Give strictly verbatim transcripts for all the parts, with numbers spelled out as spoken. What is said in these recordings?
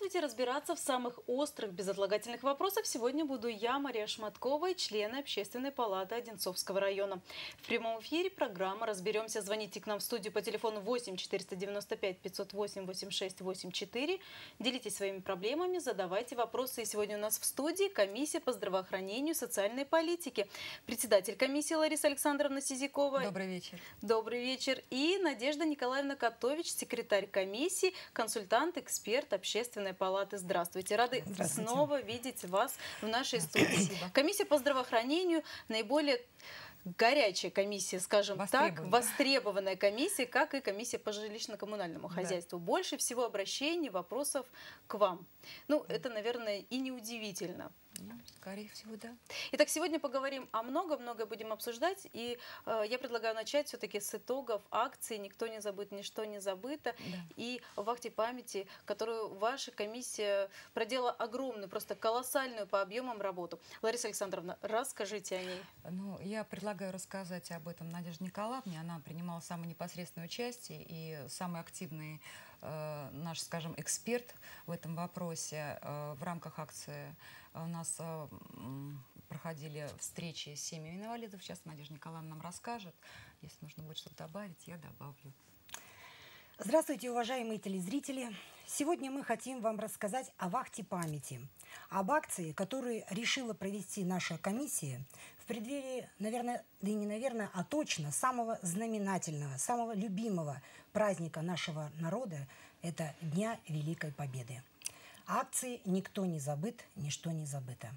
Здравствуйте! Разбираться в самых острых безотлагательных вопросах сегодня буду я, Мария Шматкова, член Общественной палаты Одинцовского района. В прямом эфире программа «Разберемся». Звоните к нам в студию по телефону восемь четыреста девяносто пять пятьсот восемь восемьдесят шесть восемьдесят четыре. Делитесь своими проблемами, задавайте вопросы. И сегодня у нас в студии комиссия по здравоохранению и социальной политике. Председатель комиссии Лариса Александровна Сизякова. Добрый вечер. Добрый вечер. И Надежда Николаевна Котович, секретарь комиссии, консультант, эксперт Общественной палаты. Здравствуйте. Рады Здравствуйте. снова видеть вас в нашей студии. Спасибо. Комиссия по здравоохранению наиболее горячая комиссия, скажем так, востребованная комиссия, как и комиссия по жилищно-коммунальному хозяйству. Да. Больше всего обращений, вопросов к вам. Ну, это, наверное, и неудивительно. Ну, скорее всего, да. Итак, сегодня поговорим о много-много будем обсуждать. И э, я предлагаю начать все-таки с итогов акции «Никто не забыт, ничто не забыто». Да. И вахте памяти, которую ваша комиссия проделала огромную, просто колоссальную по объемам работу. Лариса Александровна, расскажите о ней. Ну, я предлагаю рассказать об этом Надежде Николаевне. Она принимала самое непосредственное участие и самый активный э, наш, скажем, эксперт в этом вопросе. Э, в рамках акции у нас э, проходили встречи с семьями инвалидов. Сейчас Надежда Николаевна нам расскажет. Если нужно будет что-то добавить, я добавлю. Здравствуйте, уважаемые телезрители! Сегодня мы хотим вам рассказать о вахте памяти, об акции, которую решила провести наша комиссия в преддверии, наверное, да и не наверное, а точно самого знаменательного, самого любимого праздника нашего народа – это Дня Великой Победы. Акции «Никто не забыт, ничто не забыто».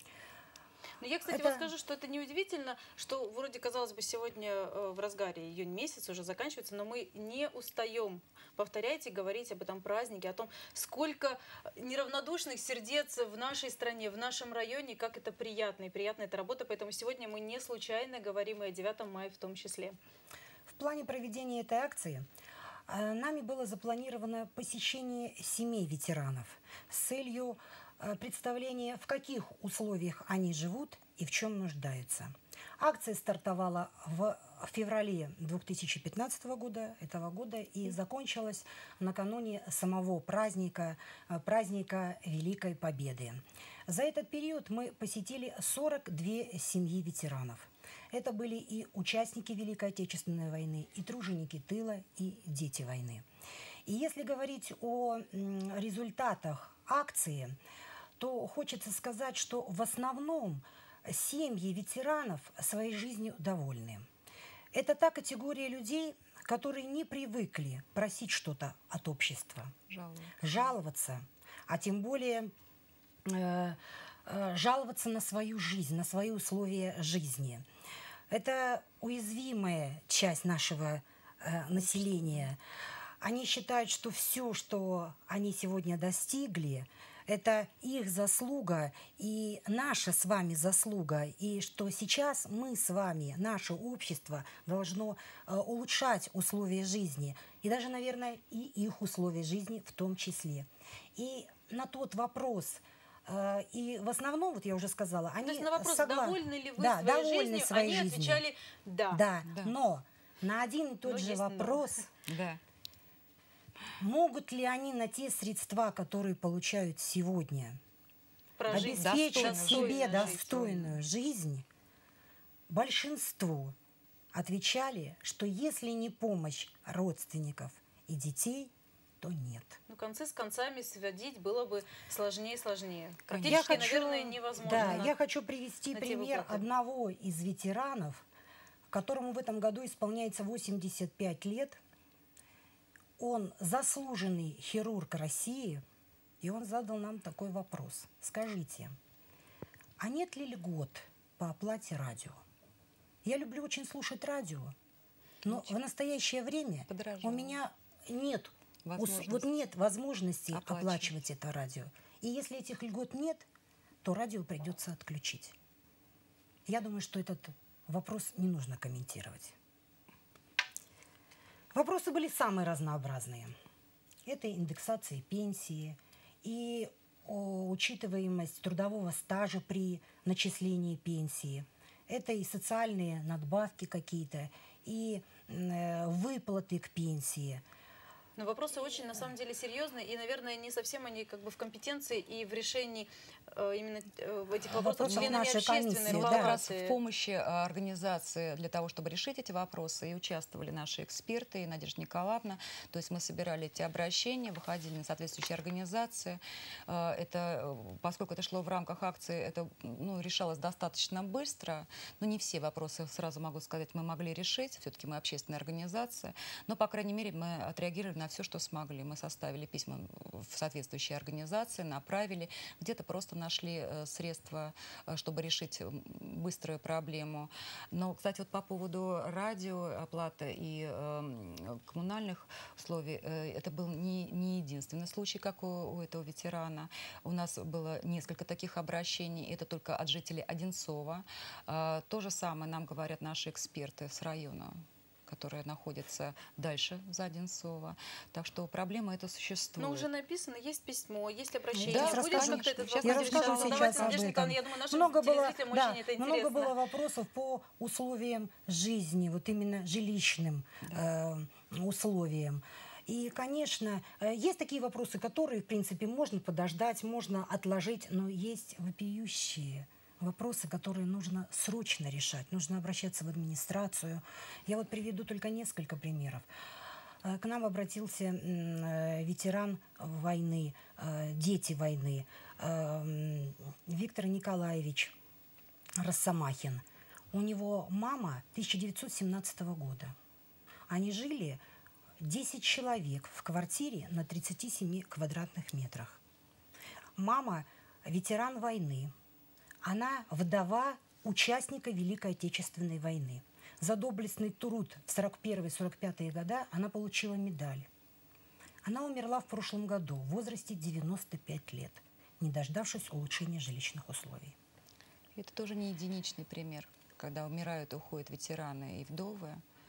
Но я, кстати, это... вам скажу, что это неудивительно, что вроде, казалось бы, сегодня в разгаре июнь месяц уже заканчивается, но мы не устаем повторять и говорить об этом празднике, о том, сколько неравнодушных сердец в нашей стране, в нашем районе, как это приятно и приятна эта работа. Поэтому сегодня мы не случайно говорим и о девятом мая в том числе. В плане проведения этой акции нами было запланировано посещение семей ветеранов с целью представления, в каких условиях они живут и в чем нуждаются. Акция стартовала в феврале две тысячи пятнадцатого года, этого года, и закончилась накануне самого праздника, праздника Великой Победы. За этот период мы посетили сорок две семьи ветеранов. Это были и участники Великой Отечественной войны, и труженики тыла, и дети войны. И если говорить о результатах акции, то хочется сказать, что в основном семьи ветеранов своей жизнью довольны. Это та категория людей, которые не привыкли просить что-то от общества, жаловаться, жаловаться а тем более э, э, жаловаться на свою жизнь, на свои условия жизни. Это уязвимая часть нашего э, населения. Они считают, что все, что они сегодня достигли, это их заслуга и наша с вами заслуга, и что сейчас мы с вами, наше общество, должно э, улучшать условия жизни, и даже, наверное, и их условия жизни в том числе. И на тот вопрос, э, и в основном, вот я уже сказала, они То есть на вопрос, согла... довольны ли вы да, своей довольны жизнью, своей они жизнью. отвечали «да». Да, да. Но на один и тот но же вопрос... Да. Могут ли они на те средства, которые получают сегодня, прожить обеспечить себе достойную достойную жизнь? Большинство отвечали, что если не помощь родственников и детей, то нет. Ну, концы с концами сводить было бы сложнее и сложнее. Конечно. Практически, я хочу, наверное, невозможно. Да, я хочу привести найти пример выплаты. одного из ветеранов, которому в этом году исполняется восемьдесят пять лет. Он заслуженный хирург России, и он задал нам такой вопрос. Скажите, а нет ли льгот по оплате радио? Я люблю очень слушать радио, но Ничего. в настоящее время Подорожало. у меня нет, вот нет возможности оплачивать. оплачивать это радио. И если этих льгот нет, то радио придется отключить. Я думаю, что этот вопрос не нужно комментировать. Вопросы были самые разнообразные. Это индексация пенсии и учитываемость трудового стажа при начислении пенсии. Это и социальные надбавки какие-то, и выплаты к пенсии. Но вопросы очень, на самом деле, серьезные, и, наверное, не совсем они как бы в компетенции и в решении э, именно э, этих вопросов Вопросов членами нашей общественной комиссии, Вот да. как раз палаты. в помощи а, организации для того, чтобы решить эти вопросы, и участвовали наши эксперты, и Надежда Николаевна. То есть мы собирали эти обращения, выходили на соответствующие организации. А, Это, поскольку это шло в рамках акции, это ну, решалось достаточно быстро. Но не все вопросы, сразу могу сказать, мы могли решить. Все-таки мы общественная организация. Но, по крайней мере, мы отреагировали на все, что смогли. Мы составили письма в соответствующие организации, направили. Где-то просто нашли э, средства, э, чтобы решить быструю проблему. Но, кстати, вот по поводу радио, оплаты и э, коммунальных условий, э, это был не, не единственный случай, как у, у этого ветерана. У нас было несколько таких обращений. Это только от жителей Одинцова. Э, то же самое нам говорят наши эксперты с района, которая находится дальше за Одинцово. Так что проблема эта существует. Но уже написано, есть письмо, есть обращение. Да, Будет конечно. как-то этот Сейчас Я вопрос расскажу решаться? сейчас Давайте, об Надежда этом. Николаевна, я думаю, нашим Много было, телезрителям да, очень это много интересно. было вопросов по условиям жизни, вот именно жилищным э, условиям. И, конечно, э, есть такие вопросы, которые, в принципе, можно подождать, можно отложить, но есть вопиющие вопросы, которые нужно срочно решать. Нужно обращаться в администрацию. Я вот приведу только несколько примеров. Э, К нам обратился м, э, ветеран войны, э, дети войны, э, м, Виктор Николаевич Росомахин. У него мама тысяча девятьсот семнадцатого года. Они жили десять человек в квартире на тридцати семи квадратных метрах. Мама ветеран войны. Она вдова участника Великой Отечественной войны. За доблестный труд в сорок первые — сорок пятые года она получила медаль. Она умерла в прошлом году в возрасте девяноста пяти лет, не дождавшись улучшения жилищных условий. Это тоже не единичный пример, когда умирают и уходят ветераны и вдовы,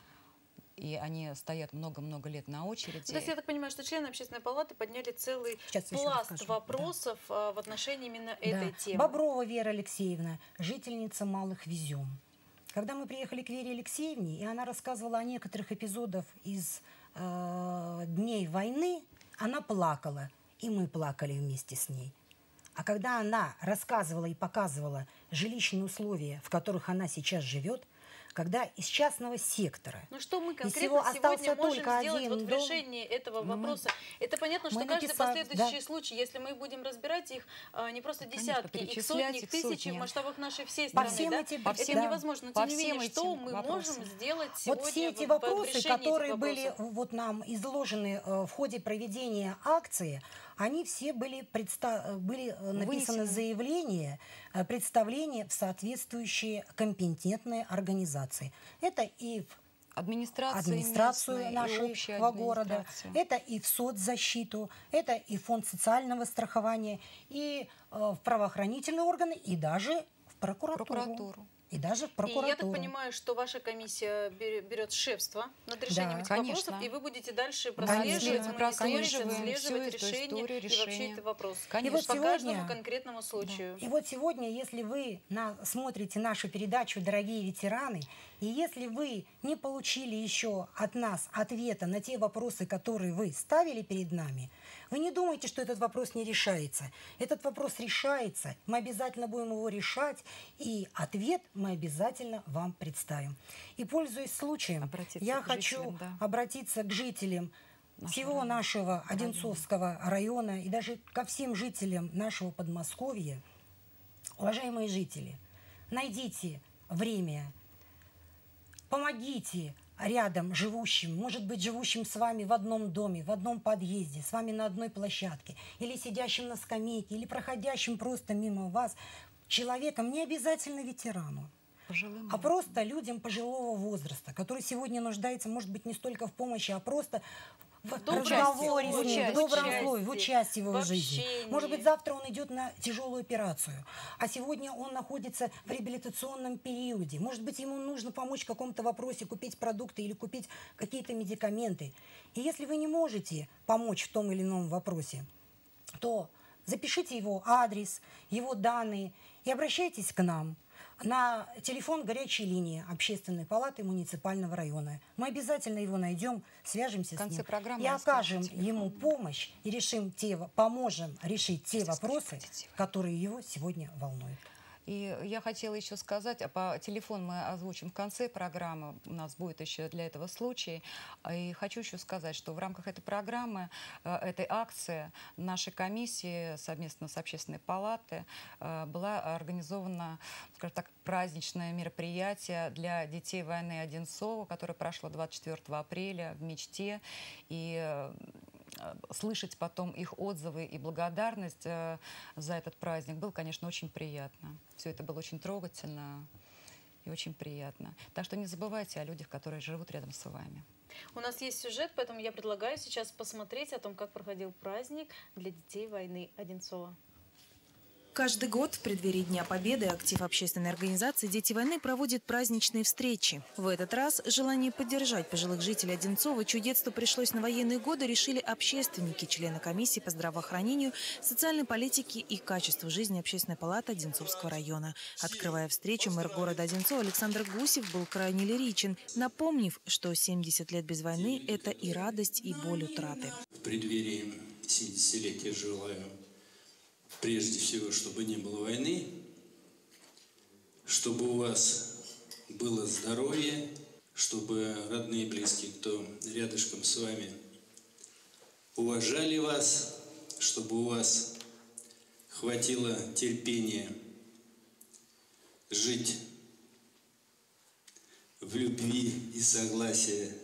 и они стоят много-много лет на очереди. То есть я так понимаю, что члены общественной палаты подняли целый Сейчас я еще пласт расскажу. вопросов а, в отношении именно этой Да. темы. Боброва Вера Алексеевна, жительница Малых Везем. Когда мы приехали к Вере Алексеевне, и она рассказывала о некоторых эпизодах из э, дней войны, она плакала, и мы плакали вместе с ней. А когда она рассказывала и показывала жилищные условия, в которых она сейчас живет, когда из частного сектора. Ну что мы из конкретно всего остался сегодня можем только сделать один вот в дом. решении этого Мы- вопроса? Это понятно, что мы каждый написали, последующий да. случай, если мы будем разбирать их а, не просто Конечно, десятки, их перечислять сотни, их их тысячи сотни. в масштабах нашей всей По страны, всем да? этим- По это всем- невозможно. Но по тем не менее, всем что этим мы вопросам. можем сделать сегодня Вот все эти в- в вопросы, решении этих которые были вопросов? вот нам изложены э, в ходе проведения акции, они все были, предста- были э, написаны Вынесены. заявления, э, представления в соответствующие компетентные организации. Это и в Администрация администрацию местная, и нашего общая города, администрация. это и в соцзащиту, это и фонд социального страхования, и э, в правоохранительные органы, и даже в прокуратуру. Прокуратуру. И даже в И прокуратуру. я так понимаю, что ваша комиссия бере- берет шефство над решением Да. этих Конечно. вопросов, и вы будете дальше Конечно. прослеживать, Мы мониторить, прослеживаем отслеживать всю эту решение историю, и вообще решение. этот вопрос. Конечно. И вот По каждому сегодня- конкретному случаю. И вот сегодня, если вы на- смотрите нашу передачу «Дорогие ветераны», и если вы не получили еще от нас ответа на те вопросы, которые вы ставили перед нами, вы не думайте, что этот вопрос не решается. Этот вопрос решается, мы обязательно будем его решать, и ответ мы обязательно вам представим. И, пользуясь случаем, Обратиться я к хочу жителям, да. обратиться к жителям Нашего всего района. нашего Одинцовского района и даже ко всем жителям нашего Подмосковья. Уважаемые жители, найдите время, помогите рядом живущим, может быть, живущим с вами в одном доме, в одном подъезде, с вами на одной площадке, или сидящим на скамейке, или проходящим просто мимо вас человеком, не обязательно ветерану, Пожилым а просто людям пожилого возраста, который сегодня нуждается, может быть, не столько в помощи, а просто в добром разговоре с слове, ним, в в добром участии, слове, в участии в его в жизни. общении. Может быть, завтра он идет на тяжелую операцию, а сегодня он находится в реабилитационном периоде. Может быть, ему нужно помочь в каком-то вопросе, купить продукты или купить какие-то медикаменты. И если вы не можете помочь в том или ином вопросе, то запишите его адрес, его данные и обращайтесь к нам. на телефон горячей линии Общественной палаты муниципального района. Мы обязательно его найдем, свяжемся В конце с ним программы и окажем телефон. ему помощь и решим те, поможем решить те вопросы, которые его сегодня волнуют. И я хотела еще сказать, а по телефону мы озвучим в конце программы, у нас будет еще для этого случай. И хочу еще сказать, что в рамках этой программы, этой акции, нашей комиссии совместно с Общественной палатой была организована, скажем так, праздничное мероприятие для детей войны Одинцова, которое прошло двадцать четвёртого апреля в Мечте. И слышать потом их отзывы и благодарность э, за этот праздник было, конечно, очень приятно. Все это было очень трогательно и очень приятно. Так что не забывайте о людях, которые живут рядом с вами. У нас есть сюжет, поэтому я предлагаю сейчас посмотреть о том, как проходил праздник для детей войны Одинцова. Каждый год в преддверии Дня Победы актив общественной организации «Дети войны» проводит праздничные встречи. В этот раз желание поддержать пожилых жителей Одинцова, чье детство пришлось на военные годы, решили общественники, члены комиссии по здравоохранению, социальной политике и качеству жизни Общественной палаты Одинцовского района. Открывая встречу, мэр города Одинцова Александр Гусев был крайне лиричен, напомнив, что семьдесят лет без войны – это и радость, и боль утраты. В преддверии семидесятилетия желаю прежде всего, чтобы не было войны, чтобы у вас было здоровье, чтобы родные и близкие, кто рядышком с вами, уважали вас, чтобы у вас хватило терпения жить в любви и согласии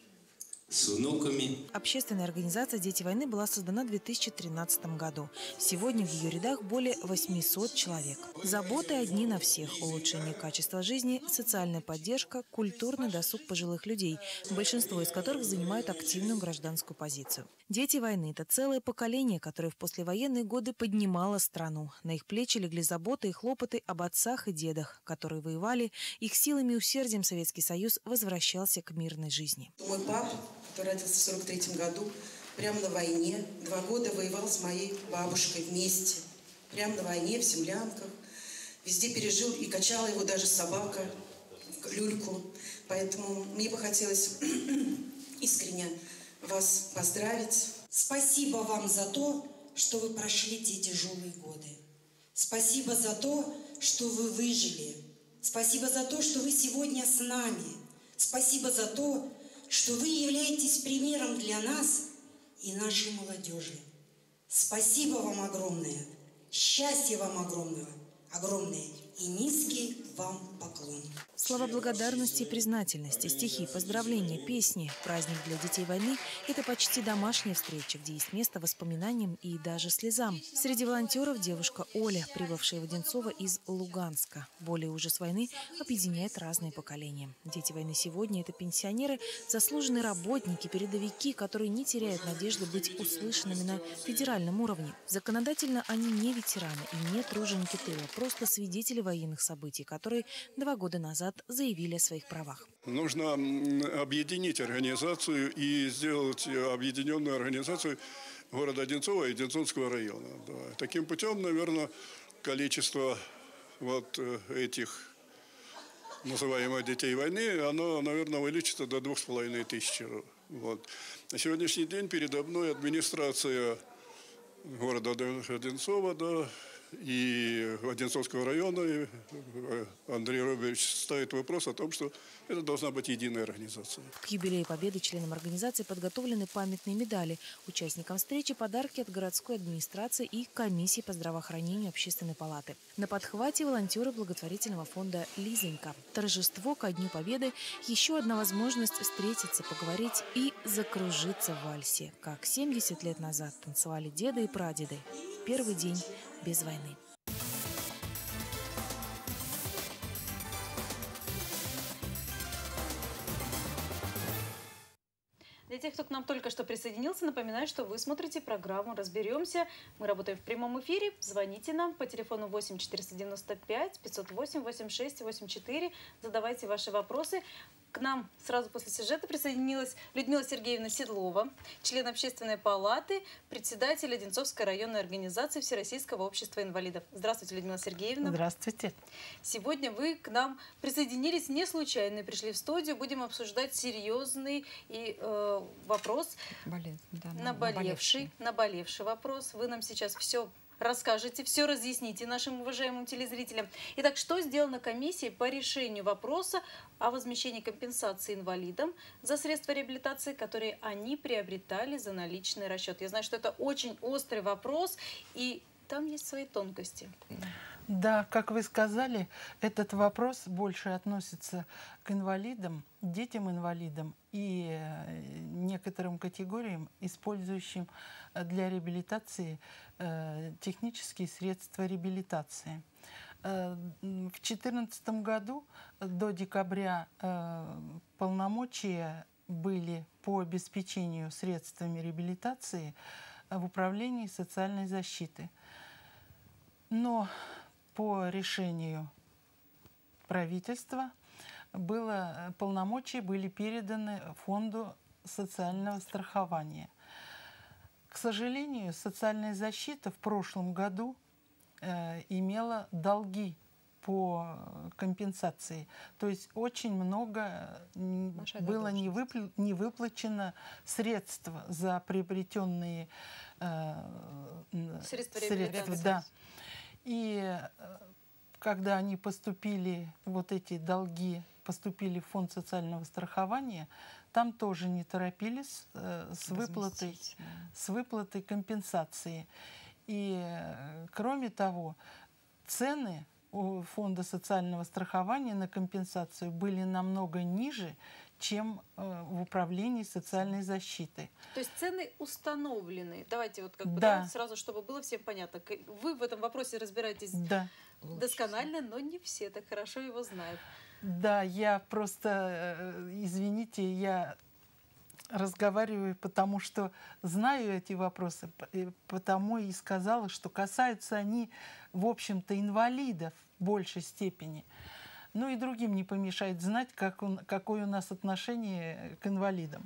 с внуками. Общественная организация «Дети войны» была создана в две тысячи тринадцатом году. Сегодня в ее рядах более восьмисот человек. Заботы одни на всех: улучшение качества жизни, социальная поддержка, культурный досуг пожилых людей, большинство из которых занимают активную гражданскую позицию. Дети войны – это целое поколение, которое в послевоенные годы поднимало страну. На их плечи легли заботы и хлопоты об отцах и дедах, которые воевали. Их силами и усердием Советский Союз возвращался к мирной жизни. Мой папа, который родился в сорок третьем году, прямо на войне, два года воевал с моей бабушкой вместе. Прямо на войне, в землянках. Везде пережил, и качала его даже собака, люльку. Поэтому мне бы хотелось искренне вас поздравить. Спасибо вам за то, что вы прошли те тяжелые годы. Спасибо за то, что вы выжили. Спасибо за то, что вы сегодня с нами. Спасибо за то, что вы являетесь примером для нас и нашей молодежи. Спасибо вам огромное. Счастья вам огромного, огромное. И низкий вам поклон. Слова благодарности и признательности, стихи, поздравления, песни. Праздник для детей войны – это почти домашняя встреча, где есть место воспоминаниям и даже слезам. Среди волонтеров девушка Оля, прибывшая в Одинцово из Луганска. Более ужас войны объединяет разные поколения. Дети войны сегодня – это пенсионеры, заслуженные работники, передовики, которые не теряют надежды быть услышанными на федеральном уровне. Законодательно они не ветераны и не труженики тыла, просто свидетели военных событий, которые два года назад заявили о своих правах. Нужно объединить организацию и сделать объединенную организацию города Одинцова и Одинцовского района. Да. Таким путем, наверное, количество вот этих называемых детей войны, оно, наверное, увеличится до двух с половиной тысяч. Вот. На сегодняшний день передо мной администрация города Одинцова, да, и Одинцовского района, и Андрей Робертович ставит вопрос о том, что это должна быть единая организация. К юбилею Победы членам организации подготовлены памятные медали. Участникам встречи подарки от городской администрации и комиссии по здравоохранению Общественной палаты. На подхвате волонтеры благотворительного фонда «Лизонька». Торжество ко Дню Победы – еще одна возможность встретиться, поговорить и закружиться в вальсе, как семьдесят лет назад танцевали деды и прадеды. Первый день без войны. Для тех, кто к нам к нам только что присоединился, напоминаю, что вы смотрите программу «Разберемся». Мы работаем в прямом эфире. Звоните нам по телефону восемь четыреста девяносто пять пятьсот восемь восемьдесят шесть восемьдесят четыре. Задавайте ваши вопросы. К нам сразу после сюжета присоединилась Людмила Сергеевна Седлова, член Общественной палаты, председатель Одинцовской районной организации Всероссийского общества инвалидов. Здравствуйте, Людмила Сергеевна. Здравствуйте. Сегодня вы к нам присоединились не случайно и пришли в студию. Будем обсуждать серьезный и, э, вопрос, Болезнь, да, наболевший, наболевший вопрос. Вы нам сейчас все расскажете, все разъясните нашим уважаемым телезрителям. Итак, что сделано комиссией по решению вопроса о возмещении компенсации инвалидам за средства реабилитации, которые они приобретали за наличный расчет? Я знаю, что это очень острый вопрос, и там есть свои тонкости. Да, как вы сказали, этот вопрос больше относится к инвалидам, детям-инвалидам и некоторым категориям, использующим для реабилитации э, технические средства реабилитации. Э, в две тысячи четырнадцатом году до декабря э, полномочия были по обеспечению средствами реабилитации в управлении социальной защиты. Но по решению правительства было, полномочия были переданы Фонду социального страхования. К сожалению, социальная защита в прошлом году э, имела долги по компенсации. То есть очень много Большая было не, выпл не выплачено средств за приобретенные э, средства, средства. Да. И когда они поступили, вот эти долги поступили в фонд социального страхования, там тоже не торопились э, с, выплатой, с выплатой компенсации. И, э, кроме того, цены у фонда социального страхования на компенсацию были намного ниже, чем э, в управлении социальной защиты. То есть цены установлены. Давайте вот как бы да. Да, сразу, чтобы было всем понятно. Вы в этом вопросе разбираетесь да. досконально, но не все так хорошо его знают. Да, я просто, извините, я разговариваю, потому что знаю эти вопросы, потому и сказала, что касаются они, в общем-то, инвалидов в большей степени. Ну и другим не помешает знать, как он, какое у нас отношение к инвалидам,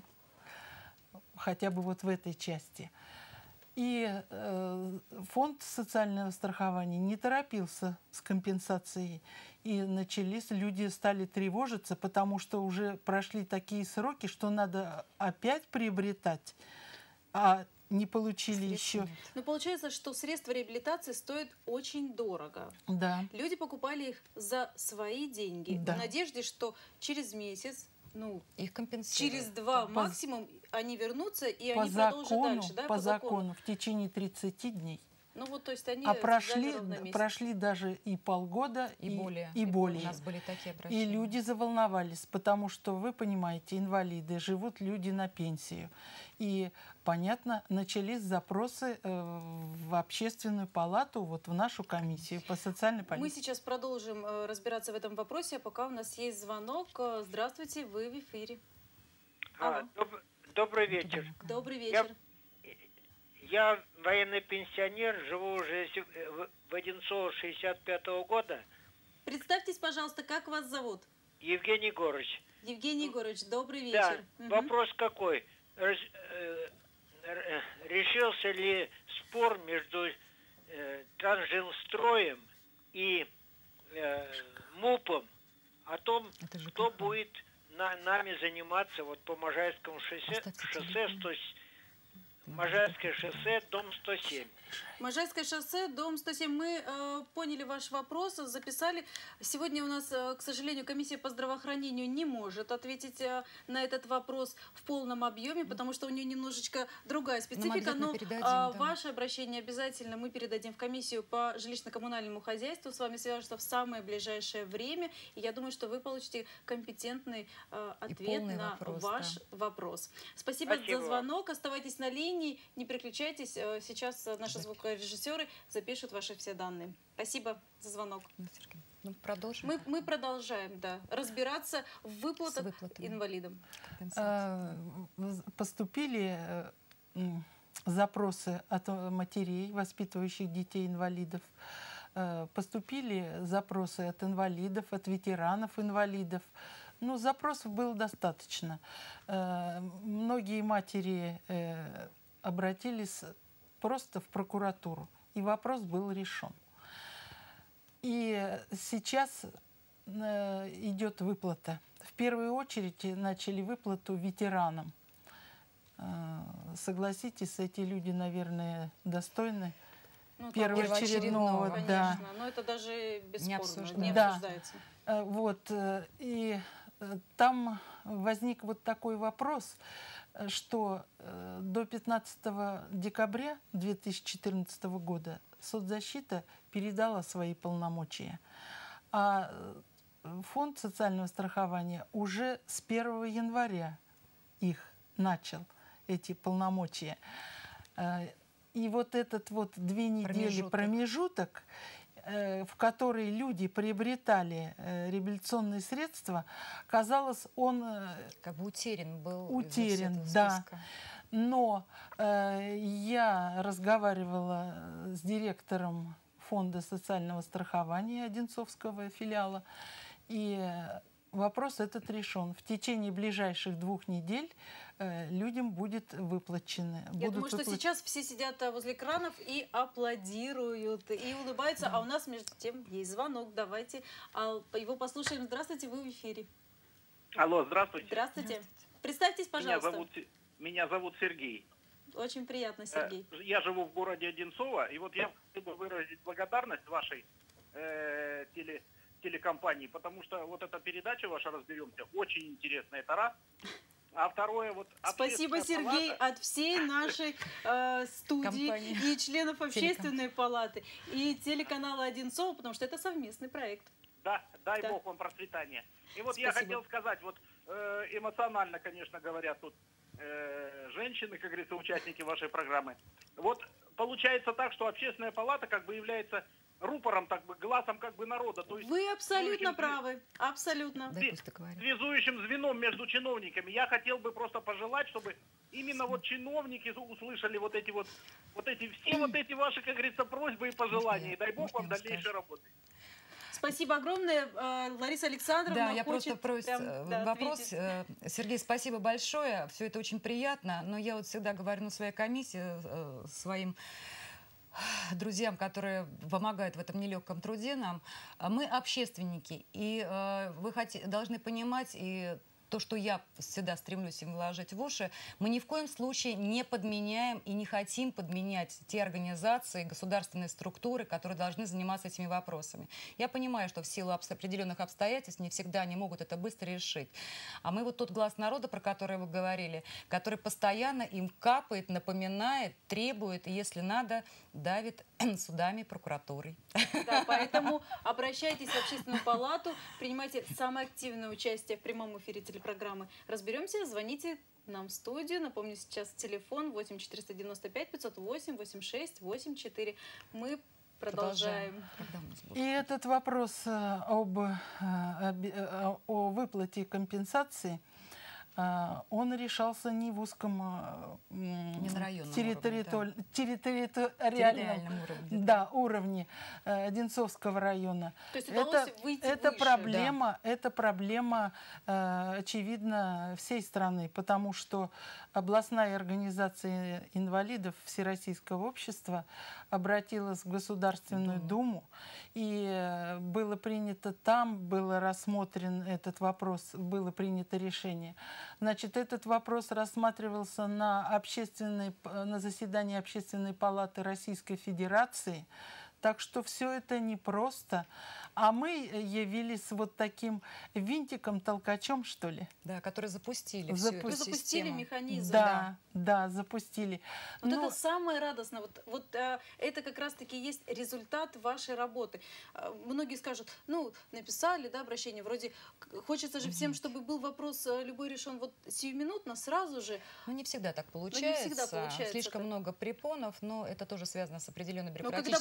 хотя бы вот в этой части. И э, фонд социального страхования не торопился с компенсацией. И начались, люди стали тревожиться, потому что уже прошли такие сроки, что надо опять приобретать, а не получили средств еще. Нет. Но получается, что средства реабилитации стоят очень дорого. Да. Люди покупали их за свои деньги, да. в надежде, что через месяц, ну, их через два по, максимум они вернутся, и по они закону, продолжат дальше. Да, по, по закону, закону, в течение тридцати дней. Ну вот, то есть они а прошли, прошли даже и полгода, и, и более. И, и более. У нас были такие обращения. И люди заволновались, потому что, вы понимаете, инвалиды, живут люди на пенсию. И, понятно, начались запросы э, в общественную палату, вот в нашу комиссию по социальной политике. Мы сейчас продолжим э, разбираться в этом вопросе, а пока у нас есть звонок. Здравствуйте, вы в эфире. А, доб добрый вечер. Добрый вечер. Я, я военный пенсионер, живу уже в Одинцово шестьдесят пятого года. Представьтесь, пожалуйста, как вас зовут? Евгений Егорович. Евгений Егорович, добрый вечер. Да, угу. Вопрос какой? Раз, э, решился ли спор между э, Трансжилстроем и э, МУПом о том, кто будет на, нами заниматься вот по Можайскому шоссе, шоссе сто семь. Можайское шоссе, дом сто семь. Можайское шоссе, дом сто семь. Мы э, поняли ваш вопрос, записали. Сегодня у нас, э, к сожалению, комиссия по здравоохранению не может ответить э, на этот вопрос в полном объеме, потому что у нее немножечко другая специфика. Но передадим, э, да. Ваше обращение обязательно мы передадим в комиссию по жилищно-коммунальному хозяйству. С вами свяжутся в самое ближайшее время. И я думаю, что вы получите компетентный э, ответ на вопрос, ваш да. вопрос. Спасибо, Спасибо за звонок. Оставайтесь на линии. Не переключайтесь. Сейчас наши звукорежиссеры запишут ваши все данные. Спасибо за звонок. Ну, продолжим. Мы, мы продолжаем, да, разбираться в выплатах инвалидам. Э, Поступили э, м, запросы от э, матерей, воспитывающих детей-инвалидов. Э, Поступили запросы от инвалидов, от ветеранов-инвалидов. Ну, запросов было достаточно. Э, Многие матери э, обратились просто в прокуратуру, и вопрос был решен. И сейчас э, идет выплата. В первую очередь начали выплату ветеранам. Э, Согласитесь, эти люди, наверное, достойны Ну, первоочередного. конечно, Да. но это даже бесспорно, Не не, обсуждается. Да. обсуждается. Э, Вот, э, и э, там возник вот такой вопрос, э, что э, до пятнадцатого декабря две тысячи четырнадцатого года соцзащита передала свои полномочия, а э, фонд социального страхования уже с первого января их начал, эти полномочия. Э, И вот этот вот две недели Промежуток. промежуток, э, в который люди приобретали э, реабилитационные средства, казалось, он э, Как бы утерян был. Утерян, из этого да. списка. Но э, я разговаривала с директором фонда социального страхования Одинцовского филиала, и э, вопрос этот решен. В течение ближайших двух недель э, людям будет выплачены. Я будут думаю, что выпла- сейчас все сидят а, возле экранов и аплодируют, и улыбаются, а у нас между тем есть звонок. Давайте а, его послушаем. Здравствуйте, вы в эфире. Алло, здравствуйте. Здравствуйте. Представьтесь, Меня пожалуйста. зовут, меня зовут Сергей. Очень приятно, Э, Сергей. Я живу в городе Одинцово, и вот я хотел бы выразить благодарность вашей э, теле, телекомпании, потому что вот эта передача ваша «Разберемся» очень интересная, это раз. А второе, вот... Спасибо, Общественная Сергей, палата- от всей нашей э, студии Компании. и членов общественной палаты, и телеканала Одинцова, потому что это совместный проект. Да, дай Да. Бог вам процветания. И вот я Спасибо. хотел сказать, вот э, эмоционально, конечно, говорят тут э, женщины, как говорится, участники вашей программы. Вот получается так, что общественная палата как бы является рупором, так бы, глазом как бы народа. То есть Вы абсолютно связующим- правы, абсолютно. Дай пусть договорит. связующим звеном между чиновниками. Я хотел бы просто пожелать, чтобы именно вот чиновники услышали вот эти вот, вот эти, все вот эти ваши, как говорится, просьбы и пожелания. И дай Бог Можно вам я вам дальнейшей скажу? работы. Спасибо огромное. Э, Лариса Александровна Да, я хочет просто просто прям, э, да, вопрос. ответить. э, Сергей, спасибо большое. Все это очень приятно. Но я вот всегда говорю на своей комиссии э, своим друзьям, которые помогают в этом нелегком труде нам, а мы общественники, и э, вы хоти- должны понимать, и то, что я всегда стремлюсь им вложить в уши, мы ни в коем случае не подменяем и не хотим подменять те организации, государственные структуры, которые должны заниматься этими вопросами. Я понимаю, что в силу обс- определенных обстоятельств не всегда они могут это быстро решить. А мы вот тот глаз народа, про который вы говорили, который постоянно им капает, напоминает, требует, и если надо, давит судами, прокуратурой. Да, поэтому обращайтесь в общественную палату, принимайте самое активное участие в прямом эфире телепрограммы. Разберемся, звоните нам в студию. Напомню, сейчас телефон восемь четыреста девяносто пять пятьсот восемь восемьдесят шесть восемьдесят четыре. Мы продолжаем. Когда у нас будет? И этот вопрос э, об, э, оби- э, о выплате компенсации, э, он решался не в узком э, м, Не на районном территориаль- уровне, территориальном Территориальном уровне. да, уровне э, Одинцовского района. То есть удалось Это, выйти это выше. проблема, это проблема, э, очевидно, всей страны, потому что областная организация инвалидов Всероссийского общества обратилась в Государственную Думу, и э, было принято там, было рассмотрен этот вопрос, было принято решение. Значит, этот вопрос рассматривался на, общественной, на заседании Общественной палаты Российской Федерации. Так что все это непросто. А мы явились вот таким винтиком, толкачом, что ли. Да, которые запустили Запу- всю Вы эту запустили систему. механизм. Да, да, запустили. Вот Но- это самое радостное. Вот, вот э, это как раз-таки есть результат вашей работы. Э, многие скажут, ну, написали, да, обращение, вроде к- хочется же всем, чтобы был вопрос э, любой решен вот сиюминутно, сразу же. Ну, не всегда так не получается. всегда получается Слишком так. много препонов, но это тоже связано с определенной Но когда бюрократической получается,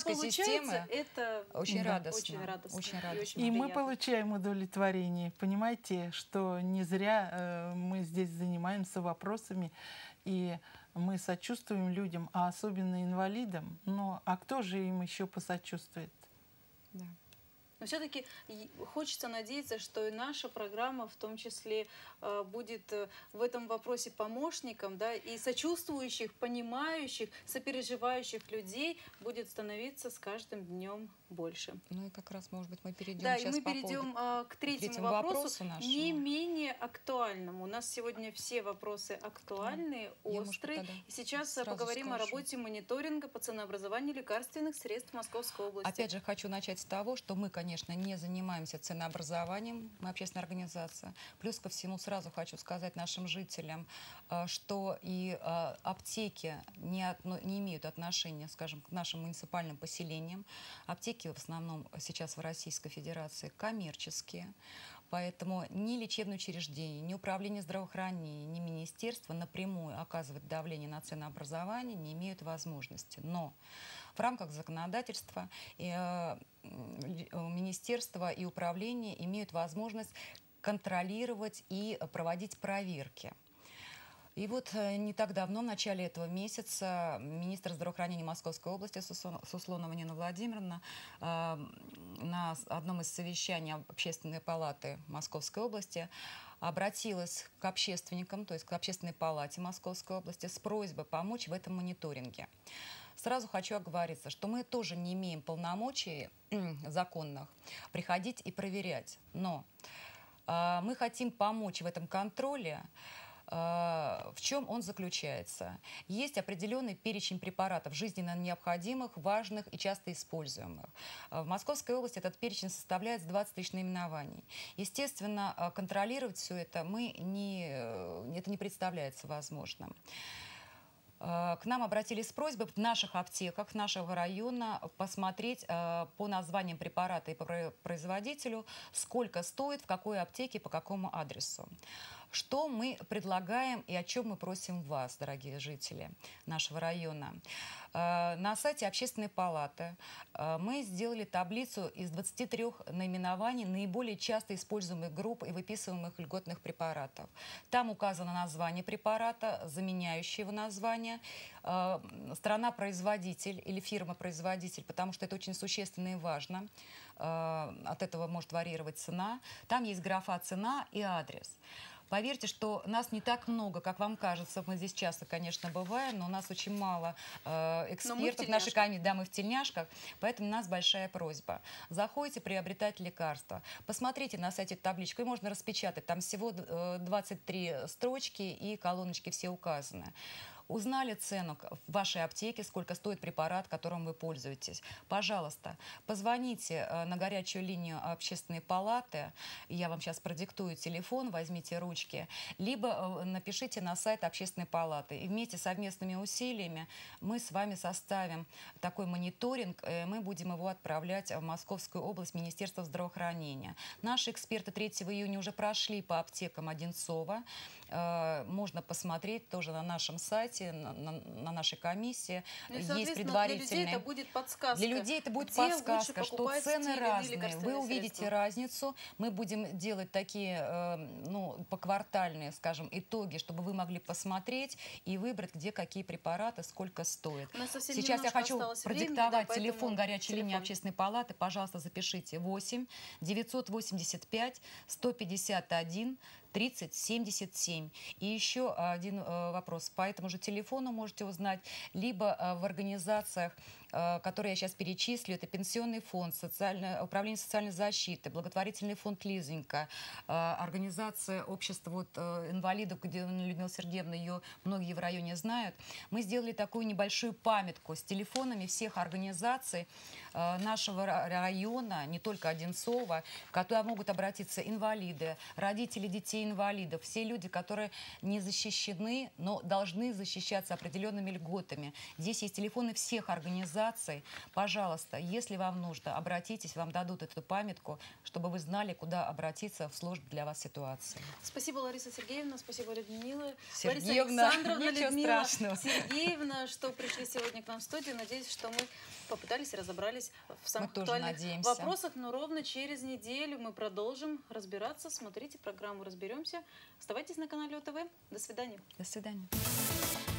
системы. Это очень да, радостно. Очень радостно. Очень радостно. И, очень И мы приятно. получаем удовлетворение. Понимаете, что не зря э, мы здесь занимаемся вопросами, и мы сочувствуем людям, а особенно инвалидам. Но а кто же им еще посочувствует? Да. Но все-таки хочется надеяться, что и наша программа в том числе э, будет э, в этом вопросе помощником, да, и сочувствующих, понимающих, сопереживающих людей будет становиться с каждым днем больше. Ну и как раз, может быть, мы перейдем да, сейчас и мы по перейдем поводу, а, к третьему, третьему вопросу, вопросу нашему. не менее актуальному. У нас сегодня все вопросы актуальные, да. острые. Я, может, и сейчас сразу поговорим скажу. о работе мониторинга по ценообразованию лекарственных средств в Московской области. Опять же, хочу начать с того, что мы, конечно, не занимаемся ценообразованием, мы общественная организация. Плюс ко всему сразу хочу сказать нашим жителям, что и аптеки не, отно, не имеют отношения, скажем, к нашим муниципальным поселениям. Аптеки в основном сейчас в Российской Федерации коммерческие. Поэтому ни лечебные учреждения, ни управление здравоохранения, ни министерство напрямую оказывать давление на ценообразование не имеют возможности. Но в рамках законодательства э, министерство и управление имеют возможность контролировать и проводить проверки. И вот не так давно, в начале этого месяца, министр здравоохранения Московской области Суслонова Нина Владимировна э, на одном из совещаний Общественной палаты Московской области обратилась к общественникам, то есть к Общественной палате Московской области с просьбой помочь в этом мониторинге. Сразу хочу оговориться, что мы тоже не имеем полномочий законных приходить и проверять, но э, мы хотим помочь в этом контроле. В чем он заключается? Есть определенный перечень препаратов жизненно необходимых, важных и часто используемых. В Московской области этот перечень составляет двадцать тысяч наименований. Естественно, контролировать все это мы не, это не представляется возможным. К нам обратились с просьбой в наших аптеках нашего района посмотреть э, по названиям препарата и по производителю, сколько стоит, в какой аптеке, по какому адресу. Что мы предлагаем и о чем мы просим вас, дорогие жители нашего района. Э, на сайте Общественной палаты э, мы сделали таблицу из двадцати трёх наименований наиболее часто используемых групп и выписываемых льготных препаратов. Там указано название препарата, заменяющее его название, э, страна-производитель или фирма-производитель, потому что это очень существенно и важно. Э, от этого может варьировать цена. Там есть графа «Цена» и адрес. Поверьте, что нас не так много, как вам кажется. Мы здесь часто, конечно, бываем, но у нас очень мало э, экспертов в нашей комиссии. Да, мы в тельняшках, поэтому у нас большая просьба. Заходите приобретать лекарства. Посмотрите на сайте табличку, и можно распечатать. Там всего двадцать три строчки, и колоночки все указаны. Узнали цену в вашей аптеке, сколько стоит препарат, которым вы пользуетесь. Пожалуйста, позвоните на горячую линию Общественной палаты. Я вам сейчас продиктую телефон, возьмите ручки. Либо напишите на сайт Общественной палаты. И вместе совместными усилиями мы с вами составим такой мониторинг. Мы будем его отправлять в Московскую область, Министерство здравоохранения. Наши эксперты третьего июня уже прошли по аптекам Одинцова. Можно посмотреть тоже на нашем сайте. На, на, на нашей комиссии ну, есть предварительные. Для людей это будет подсказка. Для людей это будет Где подсказка, что цены разные. Вы увидите средства. разницу. Мы будем делать такие, э, ну, поквартальные, скажем, итоги, чтобы вы могли посмотреть и выбрать, где какие препараты, сколько стоят. Сейчас я хочу продиктовать времени, да, телефон горячей телефон. линии Общественной палаты. Пожалуйста, запишите восемь девятьсот восемьдесят пять сто пятьдесят один тридцать семьдесят семь. И еще один э, вопрос. По этому же телефону можете узнать, либо э, в организациях, э, которые я сейчас перечислю, это Пенсионный фонд, социальное, Управление социальной защиты, Благотворительный фонд Лизонька, э, организация общества вот, э, инвалидов, где Людмила Сергеевна, ее многие в районе знают. Мы сделали такую небольшую памятку с телефонами всех организаций э, нашего района, не только Одинцова, в которые могут обратиться инвалиды, родители детей инвалидов, все люди, которые не защищены, но должны защищаться определенными льготами. Здесь есть телефоны всех организаций. Пожалуйста, если вам нужно, обратитесь, вам дадут эту памятку, чтобы вы знали, куда обратиться в сложной для вас ситуации. Спасибо, Лариса Сергеевна, спасибо, Людмила. Сергеевна, Лариса Александровна, ничего Людмила страшного. Сергеевна, что пришли сегодня к нам в студию. Надеюсь, что мы попытались и разобрались в самых Мы тоже актуальных надеемся. вопросах, но ровно через неделю мы продолжим разбираться. Смотрите программу «Разберемся». Оставайтесь на канале ОТВ. До свидания. До свидания.